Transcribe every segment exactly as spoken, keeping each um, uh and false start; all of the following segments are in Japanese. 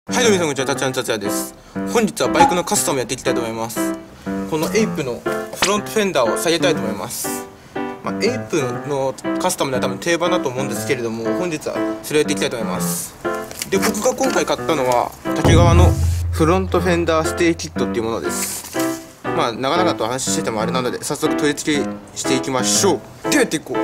はい、どうも皆さんこんにちは、たちゃんたちゃです。本日はバイクのカスタムやっていきたいと思います。このエイプのフロントフェンダーを下げたいと思います。まあ、エイプのカスタムでは多分定番だと思うんですけれども、本日はそれをやっていきたいと思います。で、僕が今回買ったのは竹川のフロントフェンダーステーキットっていうものです。まあ長々と話しててもあれなので、早速取り付けしていきましょう。ではやっていこう。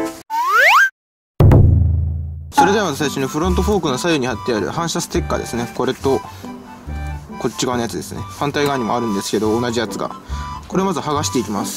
それではまず最初にフロントフォークの左右に貼ってある反射ステッカーですね。これとこっち側のやつですね。反対側にもあるんですけど同じやつが、これをまず剥がしていきます。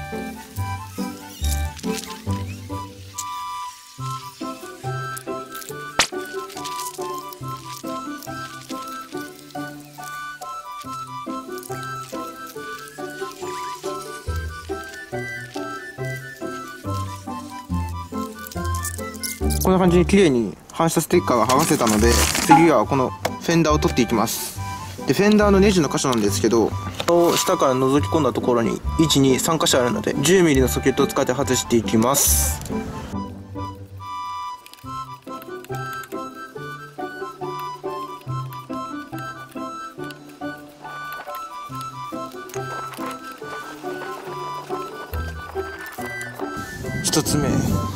こんな感じに綺麗に反射ステッカーが剥がせたので、次はこのフェンダーを取っていきます。で、フェンダーのネジの箇所なんですけど、下から覗き込んだところにいち、に、さん箇所あるので じゅうミリ のソケットを使って外していきます。ひとつめ、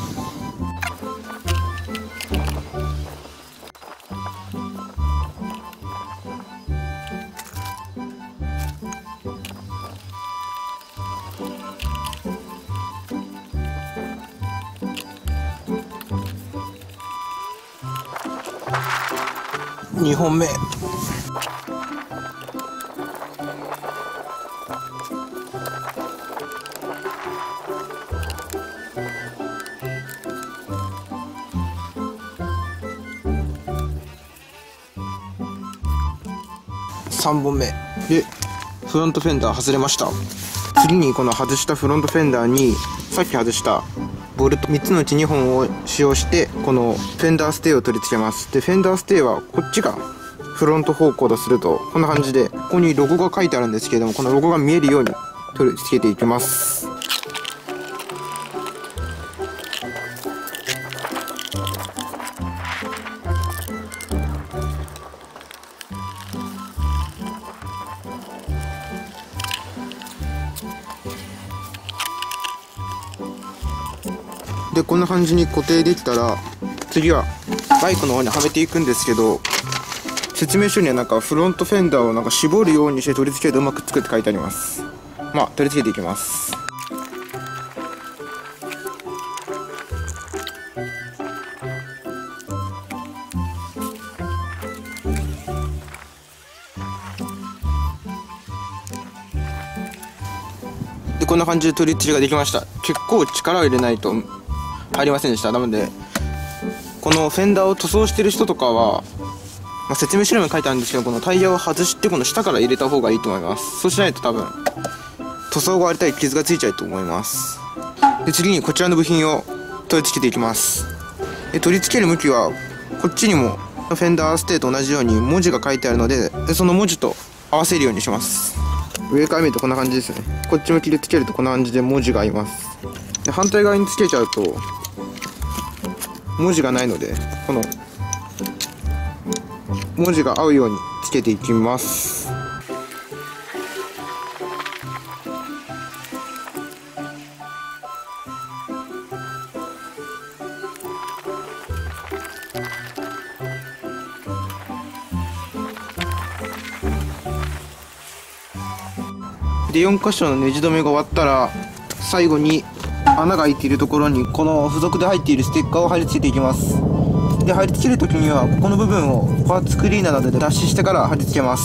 にほんめ、さんぼんめでフロントフェンダー外れました。次にこの外したフロントフェンダーにさっき外したボルトみっつのうちにほんを使用してこのフェンダーステーを取り付けます。で、フェンダーステーはこっちがフロント方向とするとこんな感じで、ここにロゴが書いてあるんですけれども、このロゴが見えるように取り付けていきます。で、こんな感じに固定できたら、次はバイクの方にはめていくんですけど、説明書にはなんかフロントフェンダーをなんか絞るようにして取り付けるとうまくつくって書いてあります。まあ取り付けていきます。で、こんな感じで取り付けができました。結構力を入れないと入りませんでした。なのでこのフェンダーを塗装してる人とかは、まあ、説明書にも書いてあるんですけど、このタイヤを外してこの下から入れた方がいいと思います。そうしないと多分塗装が割れたり傷がついちゃうと思います。で、次にこちらの部品を取り付けていきます。で、取り付ける向きはこっちにもフェンダーステーと同じように文字が書いてあるので、でその文字と合わせるようにします。上から見るとこんな感じですね。こっち向きでつけるとこんな感じで文字が合います。で、反対側につけちゃうと文字がないので、この文字が合うようにつけていきます。で、よん箇所のネジ止めが終わったら、最後に穴が開いているところにこの付属で入っているステッカーを貼り付けていきます。で、貼り付けるときにはここの部分をパーツクリーナーなどで脱脂してから貼り付けます。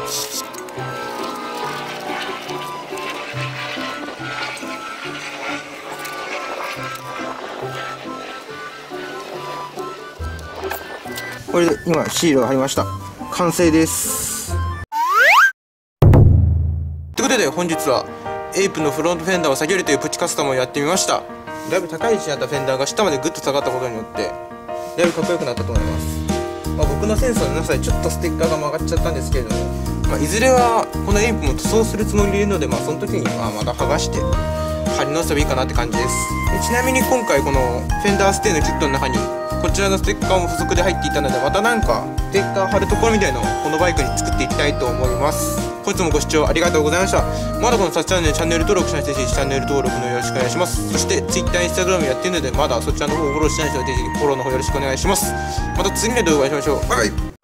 これで今シールが貼りました。完成です。ということで本日はエイプのフロントフェンダーを下げるというプチカスタムをやってみました。だいぶ高い位置にあったフェンダーが下までグッと下がったことによってだいぶかっこよくなったと思います。まあ、僕のセンスのなさでちょっとステッカーが曲がっちゃったんですけれども、まあ、いずれはこのエイプも塗装するつもりでいるので、まあ、その時にはまた剥がして貼り直せばいいかなって感じです。でちなみに今回このフェンダーステーのキットの中にここちらのステッカーも付属で入っていたので、またなんかステッカー貼るところみたいなのをこのバイクに作っていきたいと思います。本日もご視聴ありがとうございました。まだこのサチャンネルチャンネル登録しない人はぜひチャンネル登録のよろしくお願いします。そして Twitter、Instagram やってるので、まだそちらの方をフォローしてない人はぜひフォローの方よろしくお願いします。また次の動画でお会いしましょう。バイバイ。